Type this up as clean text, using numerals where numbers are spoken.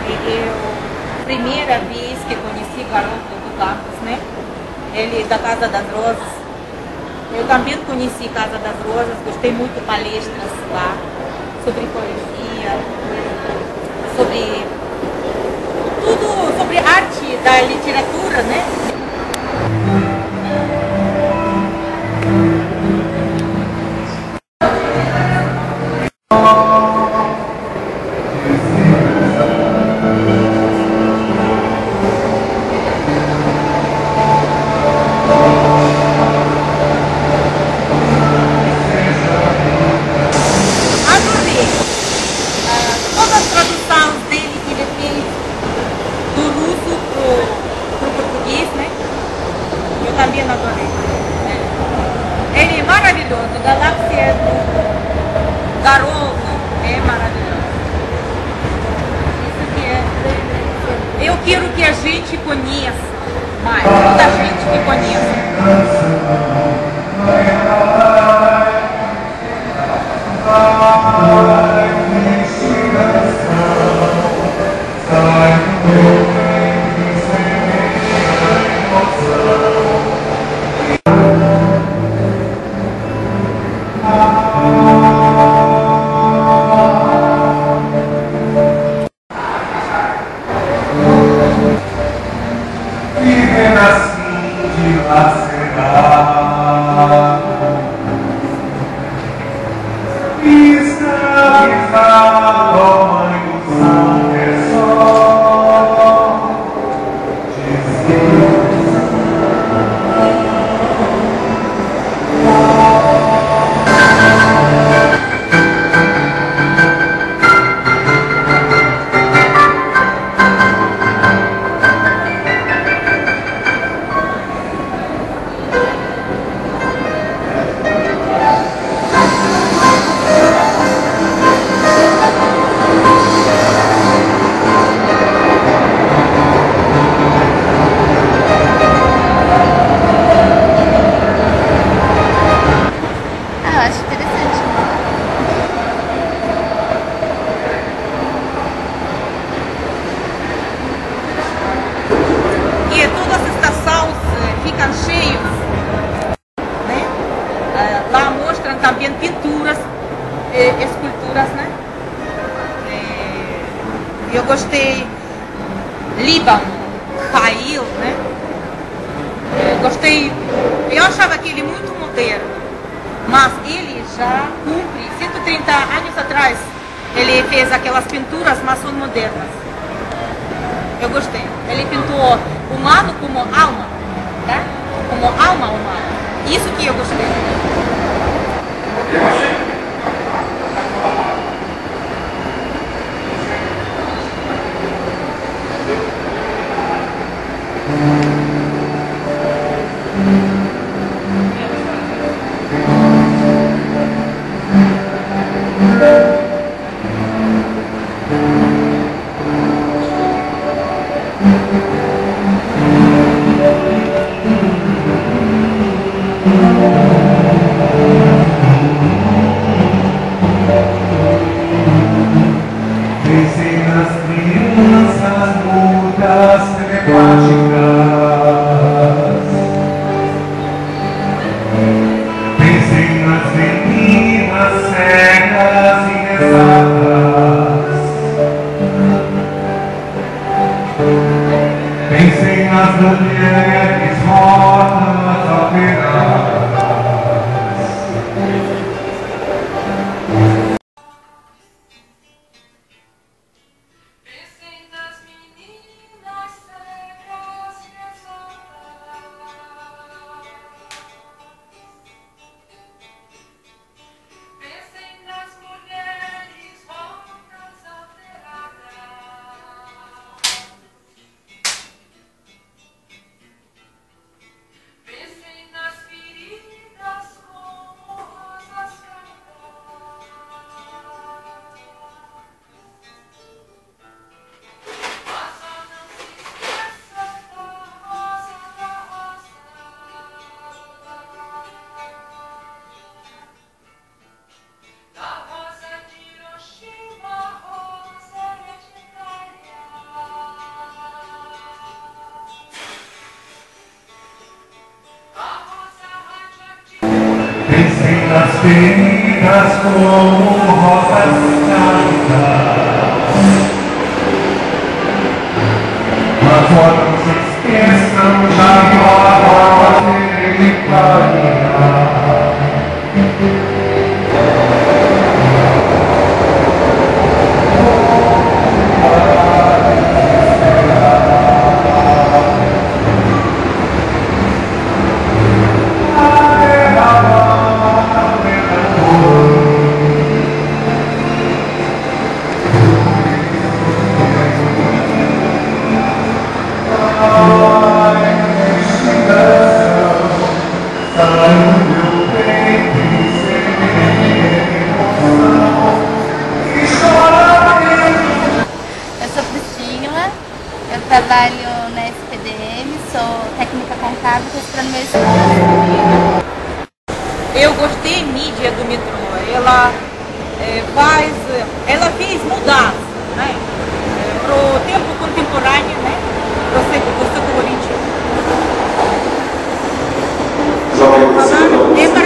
Eu, primeira vez que conheci Garoto do Campos, né? Ele da Casa das Rosas. Eu também conheci Casa das Rosas, gostei muito de palestras lá, sobre poesia, sobre tudo, sobre arte da literatura, né? Ele é maravilhoso, Galáxia do Garoto é maravilhoso. Isso que é. Eu quero que a gente conheça mais, muita gente que conheça. Lá mostram também pinturas, esculturas, né? Eu gostei, Líbano, Cairo, né? Gostei, eu achava que ele muito moderno, mas ele já cumpre 130 anos atrás. Ele fez aquelas pinturas, mas são modernas. Eu gostei. Ele pintou o humano como alma, tá? Como alma humana. Isso que eu gostei. descem nas feridas como rodas caídas. Mas não se esqueçam de uma de clarear. Eu sou Priscila, eu trabalho na SPDM, sou técnica contábil, estou esperando meu esposo. Eu gostei da mídia do metrô. Ela fez mudança, né? Para o tempo contemporâneo, né? Para o século XXI.